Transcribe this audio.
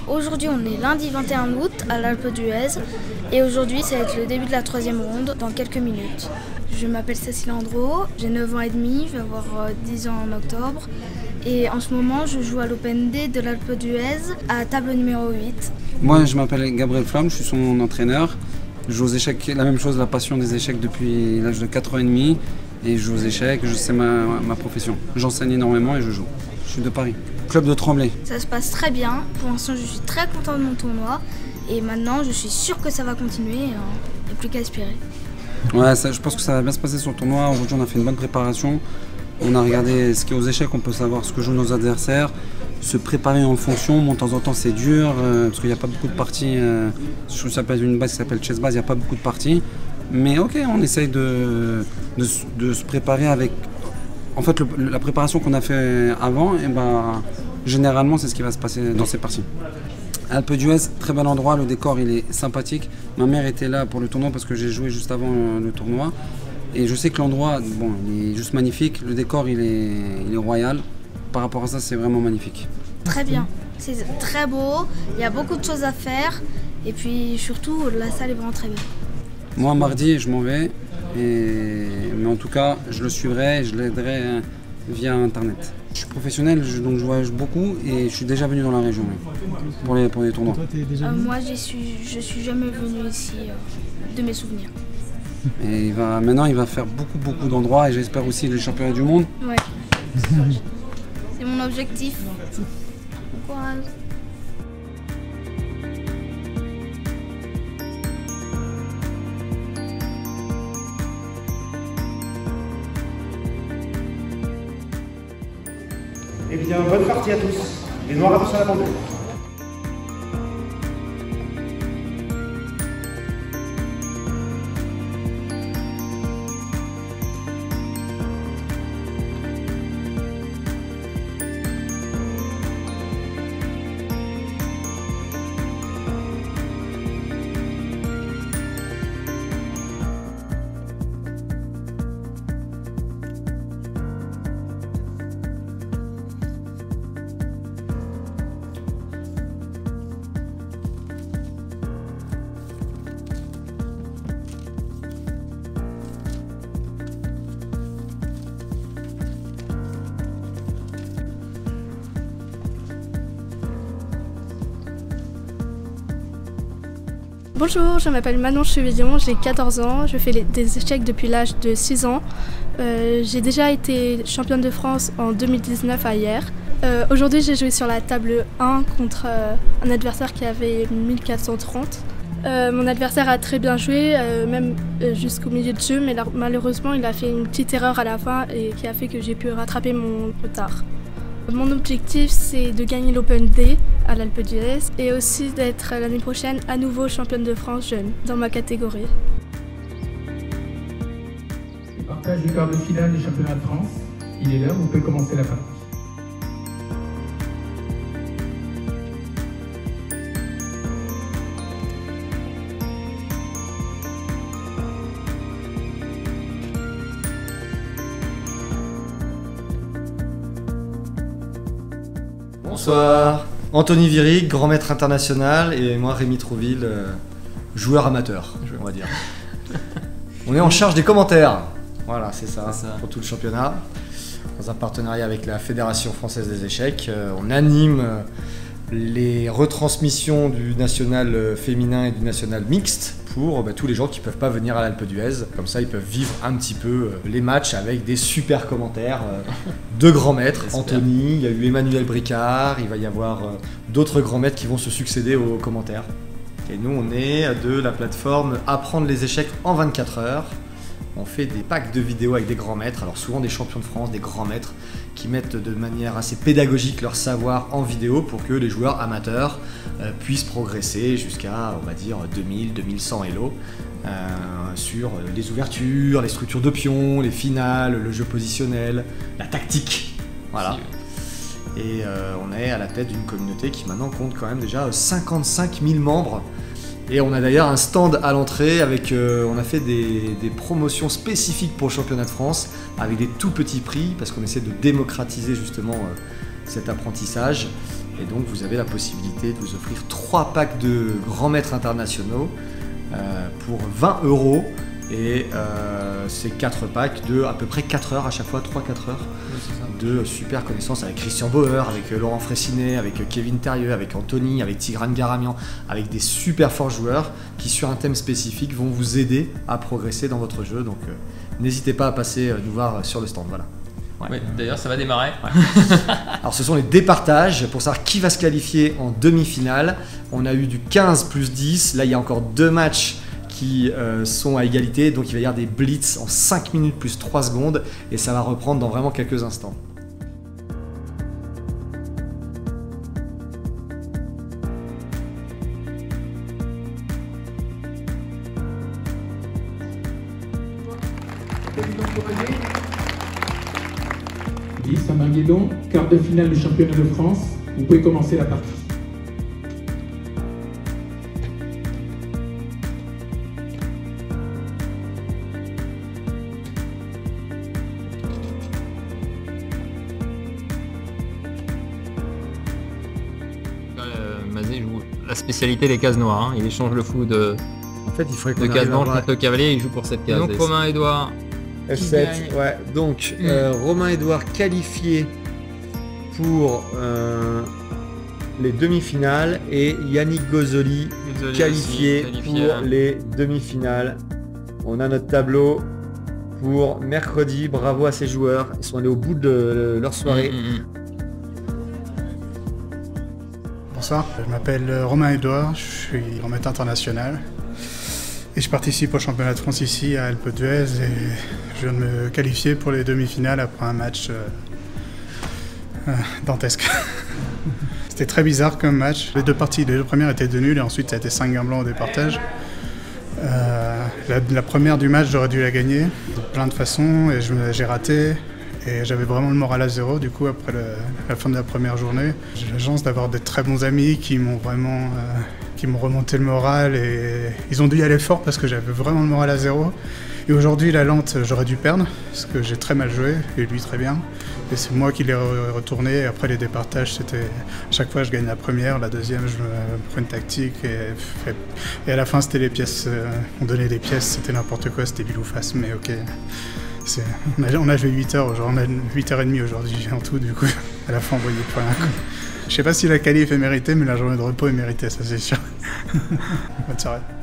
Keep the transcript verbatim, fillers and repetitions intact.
Aujourd'hui, on est lundi vingt et un août à l'Alpe d'Huez et aujourd'hui, ça va être le début de la troisième ronde dans quelques minutes. Je m'appelle Cécile Andro, j'ai neuf ans et demi, je vais avoir dix ans en octobre et en ce moment, je joue à l'Open D de l'Alpe d'Huez à table numéro huit. Moi, je m'appelle Gabriel Flamme, je suis son entraîneur. Je joue aux échecs, la même chose, la passion des échecs depuis l'âge de quatre ans et demi et je joue aux échecs, c'est ma, ma profession. J'enseigne énormément et je joue. Je suis de Paris. Club de Tremblay. Ça se passe très bien. Pour l'instant, je suis très content de mon tournoi. Et maintenant, je suis sûr que ça va continuer. Il n'y a plus qu'à espérer. Ouais, ça, je pense que ça va bien se passer sur le tournoi. Aujourd'hui, on a fait une bonne préparation. On a regardé ce qui est aux échecs. On peut savoir ce que jouent nos adversaires. Se préparer en fonction. Bon, de temps en temps, c'est dur. Euh, parce qu'il n'y a pas beaucoup de parties. Euh, ça s'appelle une base qui s'appelle Chess Base. Il n'y a pas beaucoup de parties. Mais ok, on essaye de, de, de se préparer avec... En fait, le, la préparation qu'on a fait avant, et ben, généralement, c'est ce qui va se passer dans ces parties. Alpe d'Huez, très bel endroit, le décor il est sympathique. Ma mère était là pour le tournoi parce que j'ai joué juste avant le, le tournoi. Et je sais que l'endroit, bon, il est juste magnifique. Le décor, il est, il est royal. Par rapport à ça, c'est vraiment magnifique. Très bien, c'est très beau, il y a beaucoup de choses à faire. Et puis surtout, la salle est vraiment très bien. Moi, mardi, je m'en vais. Et... Mais en tout cas, je le suivrai et je l'aiderai via Internet. Je suis professionnel, je, donc je voyage beaucoup et je suis déjà venu dans la région oui, pour, les, pour les tournois. Euh, moi, je suis, je suis jamais venu ici euh, de mes souvenirs. Et il va, maintenant, il va faire beaucoup, beaucoup d'endroits et j'espère aussi les championnats du monde. Ouais, c'est mon objectif. Bon courage. Eh bien, bonne partie à tous. Les noirs attention à la bande. Bonjour, je m'appelle Manon Chevillon, j'ai quatorze ans, je fais les, des échecs depuis l'âge de six ans. Euh, j'ai déjà été championne de France en deux mille dix-neuf à Hyères. Euh, Aujourd'hui, j'ai joué sur la table un contre euh, un adversaire qui avait mille quatre cent trente. Euh, mon adversaire a très bien joué, euh, même euh, jusqu'au milieu de jeu, mais là, malheureusement, il a fait une petite erreur à la fin et qui a fait que j'ai pu rattraper mon retard. Mon objectif, c'est de gagner l'Open D à l'Alpe d'Huez et aussi d'être l'année prochaine à nouveau championne de France jeune dans ma catégorie. Le partage du quart de finale des championnats de France, il est là, vous pouvez commencer la partie. Bonsoir, Anthony Virig, grand maître international, et moi Rémi Trouville, euh, joueur amateur, on va dire. On est en charge des commentaires, voilà c'est ça, ça, pour tout le championnat, dans un partenariat avec la Fédération Française des Échecs. Euh, on anime euh, les retransmissions du national féminin et du national mixte pour bah, tous les gens qui ne peuvent pas venir à l'Alpe d'Huez. Comme ça, ils peuvent vivre un petit peu euh, les matchs avec des super commentaires euh, de grands maîtres. Anthony, il y a eu Emmanuel Bricard, il va y avoir euh, d'autres grands maîtres qui vont se succéder aux commentaires. Et nous, on est de la plateforme Apprendre les échecs en vingt-quatre heures. On fait des packs de vidéos avec des grands maîtres, alors souvent des champions de France, des grands maîtres, qui mettent de manière assez pédagogique leur savoir en vidéo pour que les joueurs amateurs euh, puissent progresser jusqu'à, on va dire, deux mille, deux mille cent Elo euh, sur les ouvertures, les structures de pions, les finales, le jeu positionnel, la tactique. Voilà. Et euh, on est à la tête d'une communauté qui maintenant compte quand même déjà cinquante-cinq mille membres. Et on a d'ailleurs un stand à l'entrée avec, euh, on a fait des, des promotions spécifiques pour le championnat de France avec des tout petits prix parce qu'on essaie de démocratiser justement euh, cet apprentissage. Et donc vous avez la possibilité de vous offrir trois packs de grands maîtres internationaux euh, pour vingt euros. Et euh, c'est quatre packs de à peu près quatre heures à chaque fois, trois à quatre heures oui, de super connaissances avec Christian Bauer, avec Laurent Fraissinet, avec Kevin Terrieux, avec Anthony, avec Tigran Garamian, avec des super forts joueurs qui sur un thème spécifique vont vous aider à progresser dans votre jeu. Donc euh, n'hésitez pas à passer nous voir sur le stand. Voilà. Ouais. Ouais, d'ailleurs ça va démarrer. Ouais. Alors ce sont les départages pour savoir qui va se qualifier en demi-finale. On a eu du quinze plus dix, là il y a encore deux matchs qui euh, sont à égalité, donc il va y avoir des blitz en cinq minutes plus trois secondes et ça va reprendre dans vraiment quelques instants. dix à Marguedon, quart de finale du championnat de France, vous pouvez commencer la partie. Mazet joue la spécialité des cases noires, hein. Il échange le fou de, en fait, il faudrait de case blanche contre le cavalier, il joue pour cette case. Donc Romain Edouard F sept, ouais. Donc mmh. euh, Romain Edouard qualifié pour euh, les demi-finales et Yannick Gozoli, Gozoli qualifié, qualifié pour hein. les demi-finales. On a notre tableau pour mercredi, bravo à ces joueurs, ils sont allés au bout de leur soirée. Mmh, mmh. Bonsoir, je m'appelle Romain Edouard, je suis grand maître international et je participe au championnat de France ici à Alpe d'Huez et je viens de me qualifier pour les demi-finales après un match euh, euh, dantesque. C'était très bizarre comme match. Les deux parties, les deux premières étaient de nuls et ensuite ça a été cinq gains blancs au départage. Euh, la, la première du match, j'aurais dû la gagner de plein de façons et j'ai raté. Et j'avais vraiment le moral à zéro, du coup, après le, la fin de la première journée. J'ai la chance d'avoir des très bons amis qui m'ont vraiment euh, qui m'ont remonté le moral et ils ont dû y aller fort parce que j'avais vraiment le moral à zéro. Et aujourd'hui, la lente, j'aurais dû perdre parce que j'ai très mal joué et lui très bien. Et c'est moi qui l'ai retourné. Et après les départages, c'était à chaque fois je gagne la première, la deuxième je me prends une tactique et, et à la fin c'était les pièces. Euh, on donnait des pièces, c'était n'importe quoi, c'était pile ou face, mais ok. On a, on a joué huit heures, on a huit heures trente aujourd'hui en tout, du coup, à la fin on voyait pas rien. Je sais pas si la qualif est méritée, mais la journée de repos est méritée, ça c'est sûr. Bonne soirée.